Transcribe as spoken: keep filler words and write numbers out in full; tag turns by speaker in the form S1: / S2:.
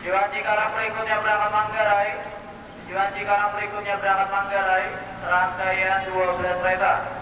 S1: Tujuan Cikarang berikutnya berangkat Manggarai. Tujuan Cikarang berikutnya berangkat Manggarai. Rangkaian dua belas kereta.